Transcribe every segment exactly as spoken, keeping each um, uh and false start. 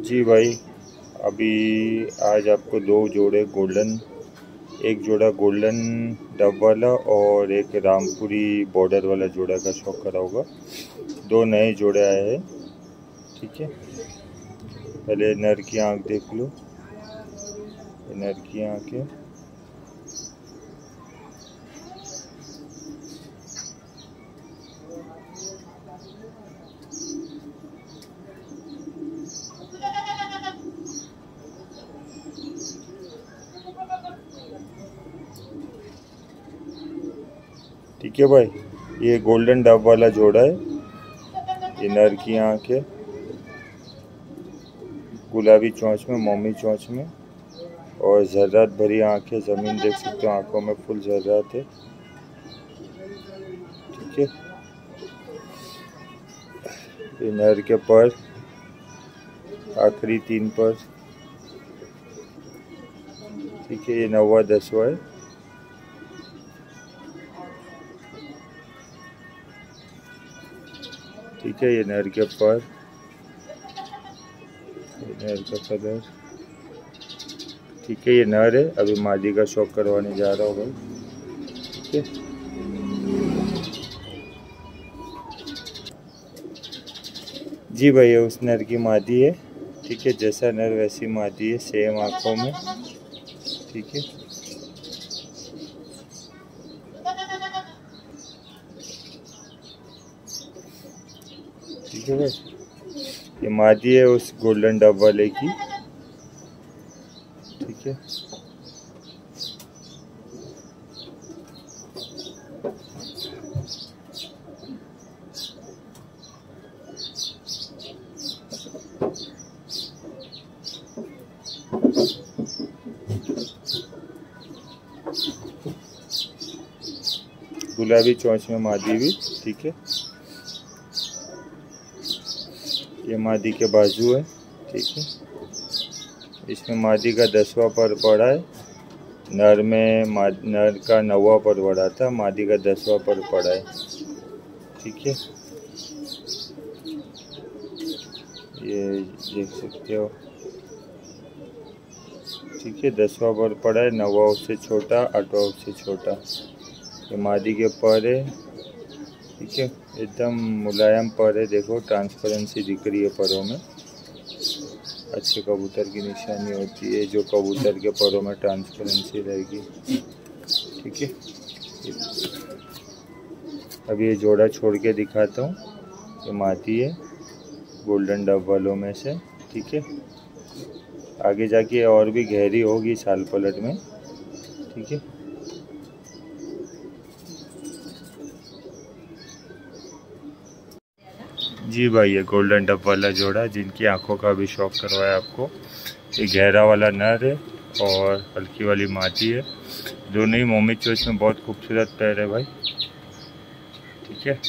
जी भाई, अभी आज आपको दो जोड़े गोल्डन, एक जोड़ा गोल्डन डब वाला और एक रामपुरी बॉर्डर वाला जोड़ा का शौक करा होगा। दो नए जोड़े आए हैं, ठीक है। पहले नर की आँख देख लो, नर की आँख है। ठीक है भाई, ये गोल्डन डब वाला जोड़ा है। ये नर की आँख है, गुलाबी चोंच में, मोमी चोंच में, और जर्रात भरी आँख है। ज़मीन देख सकते हो, आँखों में फुल जर्रात है, ठीक है। ये नर के पर, आखिरी तीन पर, ठीक है। ये नवा दसवा है, ठीक है। ये नर के पर, ये नर का कलर, ठीक है। ये नर है, अभी मादी का शौक करवाने जा रहा हूँ, ठीक है। जी भाई, ये उस नर की मादी है, ठीक है। जैसा नर वैसी मादी है, सेम आँखों में, ठीक है। ठीक है भाई, ये मादी है उस गोल्डन डब वाले की, ठीक है। गुलाबी चोंच में मादी भी, ठीक है। ये मादी के बाजू है, ठीक है। इसमें मादी का दसवां पर पड़ा है, नर में नर का नौवा पर पड़ा था, मादी का दसवां पर पड़ा है, ठीक है। ये देख सकते हो, ठीक है। दसवां पर पड़ा है, नौवा उससे छोटा, आठवां उससे छोटा। ये मादी के पर है, ठीक है। एकदम मुलायम पर है, देखो ट्रांसपेरेंसी दिख रही है परों में। अच्छे कबूतर की निशानी होती है जो कबूतर के परों में ट्रांसपेरेंसी रहेगी, ठीक है। अभी ये जोड़ा छोड़ के दिखाता हूँ। ये मादी है गोल्डन डब वालों में से, ठीक है। आगे जाके और भी गहरी होगी साल पलट में, ठीक है। जी भाई, ये गोल्डन डब वाला जोड़ा जिनकी आंखों का भी शौक करवाया आपको। ये गहरा वाला नर है और हल्की वाली मादी है। दोनों ही मोमी चोच में बहुत खूबसूरत पैर है भाई, ठीक है।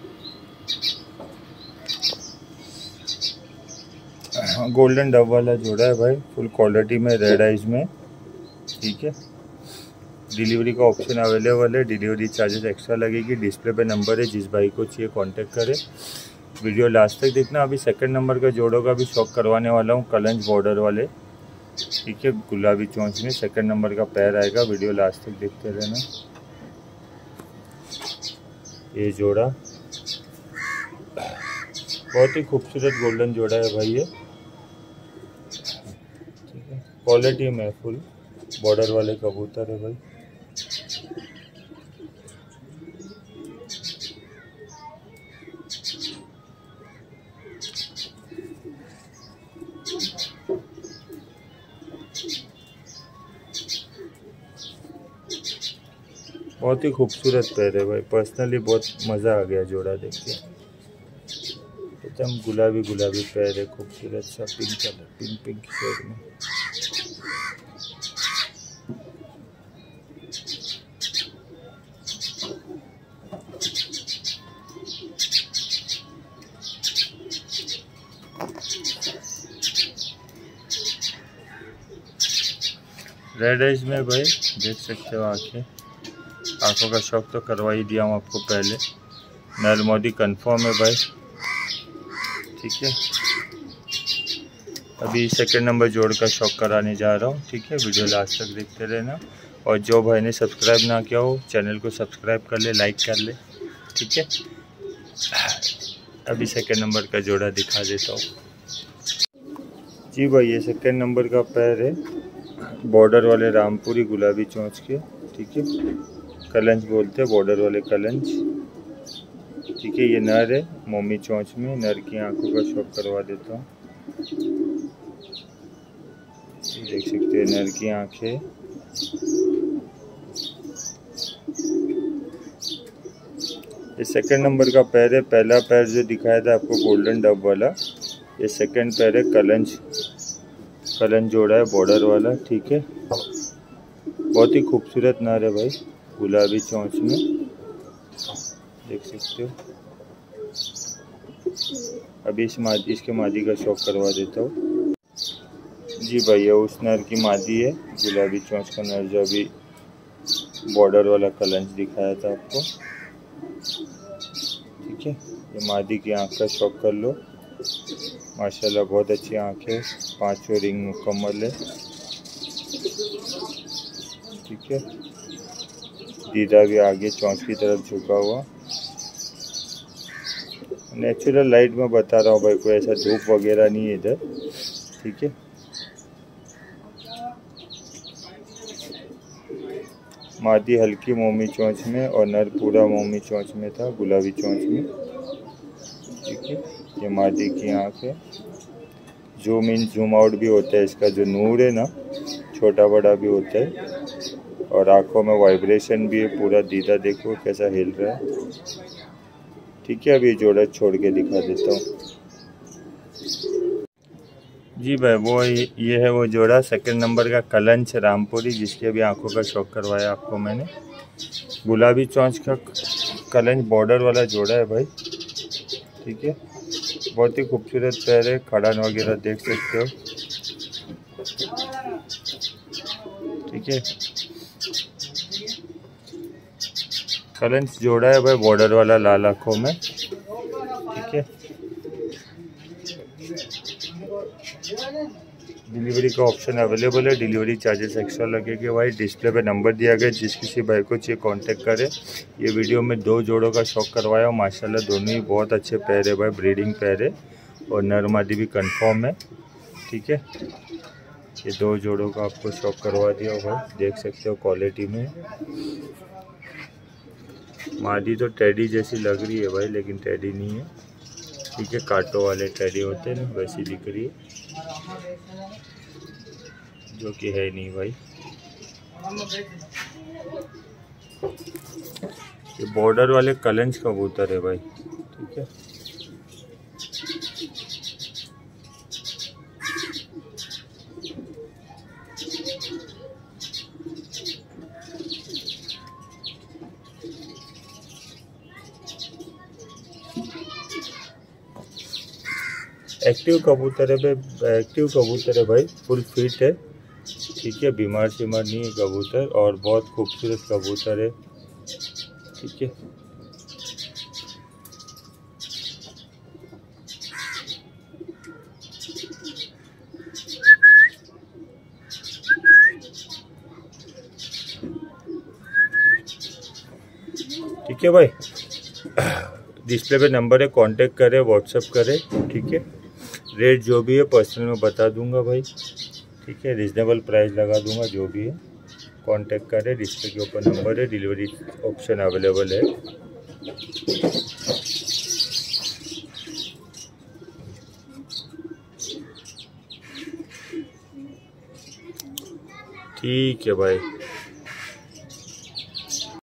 गोल्डन डब वाला जोड़ा है भाई, फुल क्वालिटी में, रेड आइज में, ठीक है। डिलीवरी का ऑप्शन अवेलेबल है, डिलीवरी चार्जेस एक्स्ट्रा लगेगी। डिस्प्ले पे नंबर है, जिस भाई को चाहिए कांटेक्ट करें। वीडियो लास्ट तक देखना। अभी सेकंड नंबर का जोड़ों का भी शौक करवाने वाला हूँ, कलंज बॉर्डर वाले, ठीक है। गुलाबी चोंच में सेकंड नंबर का पैर आएगा, वीडियो लास्ट तक देखते रहना। ये जोड़ा बहुत ही खूबसूरत गोल्डन जोड़ा है भाई, ये ठीक है। क्वालिटी में फुल बॉर्डर वाले कबूतर है भाई। बहुत ही खूबसूरत पैर है भाई, पर्सनली बहुत मज़ा आ गया जोड़ा देख के। एकदम गुलाबी गुलाबी पैर है, खूबसूरत सा pink colour, pink pink shade में। रेड आइज में भाई देख सकते हो आंखें, आंखों का शौक तो करवा ही दिया हूँ आपको पहले। नर मोदी कंफर्म है भाई, ठीक है। अभी सेकंड नंबर जोड़ का शौक कराने जा रहा हूँ, ठीक है। वीडियो लास्ट तक देखते रहना, और जो भाई ने सब्सक्राइब ना किया हो चैनल को सब्सक्राइब कर ले, लाइक कर ले, ठीक है। अभी सेकंड नंबर का जोड़ा दिखा देता हूँ जी भाई। ये सेकंड नंबर का पैर है, बॉर्डर वाले रामपुरी गुलाबी चोंच के, ठीक है। कलंज बोलते हैं, बॉर्डर वाले कलंज, ठीक है। ये नर है, मोमी चोंच में। नर की आंखों का शौक करवा देता हूँ, देख सकते हैं नर की आंखें। ये सेकंड नंबर का पैर है। पहला पैर जो दिखाया था आपको गोल्डन डब वाला, ये सेकंड पैर है। कलंज कलंज जोड़ा है बॉर्डर वाला, ठीक है। बहुत ही खूबसूरत नर है भाई, गुलाबी चोंच में, देख सकते हो। अभी इस मादी इसके मादी का शौक करवा देता हूँ जी भाई। ये उस नर की मादी है, गुलाबी चोंच का नर जो अभी बॉर्डर वाला कलंज दिखाया था आपको, ठीक है। ये मादी की आंख का शौक कर लो, माशाल्लाह बहुत अच्छी आंख है, पांचों रिंग मुकम्मल है, ठीक है। दीदा भी आगे चोंच की तरफ झुका हुआ। नेचुरल लाइट में बता रहा हूँ भाई, कोई ऐसा धूप वगैरह नहीं है इधर, ठीक है। मादी हल्की मोमी चोंच में और नर पूरा मोमी चोंच में था, गुलाबी चोंच में, ठीक है। ये मादी की आँख है। जूम इन जूम आउट भी होता है इसका, जो नूर है ना छोटा बड़ा भी होता है, और आँखों में वाइब्रेशन भी है पूरा। दीदा देखो कैसा हिल रहा है, ठीक है। अभी जोड़ा छोड़ के दिखा देता हूँ जी भाई। वो ये है वो जोड़ा, सेकंड नंबर का कलंच रामपुरी, जिसकी अभी आंखों का शौक करवाया आपको मैंने। गुलाबी चोंच का कलंच बॉर्डर वाला जोड़ा है भाई, ठीक है। बहुत ही खूबसूरत पैर है, खड़ान वगैरह देख सकते हो, ठीक है। कलंच जोड़ा है भाई, बॉर्डर वाला लाल आँखों में, ठीक है। डिलीवरी का ऑप्शन अवेलेबल है, डिलीवरी चार्जेस एक्स्ट्रा लगेंगे भाई। डिस्प्ले पे नंबर दिया गया, जिस किसी भाई को चाहिए कांटेक्ट करें। ये वीडियो में दो जोड़ों का शौक करवाया हूँ, माशाल्लाह दोनों ही बहुत अच्छे पैर है भाई, ब्रीडिंग पैर है, और नर मादी भी कंफर्म है, ठीक है। ये दो जोड़ों का आपको शौक करवा दिया भाई, देख सकते हो क्वालिटी में। मादी तो टेडी जैसी लग रही है भाई, लेकिन टेडी नहीं है, ठीक है। कांटों वाले टेडी होते हैं ना, वैसी दिख रही है, जो कि है नहीं भाई। ये बॉर्डर वाले कलंज कबूतर है भाई, ठीक है। एक्टिव कबूतर है भाई, एक्टिव कबूतर है भाई, फुल फिट है, ठीक है। बीमार शिमार नहीं है कबूतर, और बहुत खूबसूरत कबूतर है, ठीक है। ठीक है भाई, डिस्प्ले पे नंबर है, कांटेक्ट करें, व्हाट्सअप करें, ठीक है। रेट जो भी है पर्सनल में बता दूंगा भाई, ठीक है। रिजनेबल प्राइस लगा दूंगा, जो भी है कांटेक्ट करें। डिस्प्ले के ऊपर नंबर है, डिलीवरी ऑप्शन अवेलेबल है। ठीक है भाई।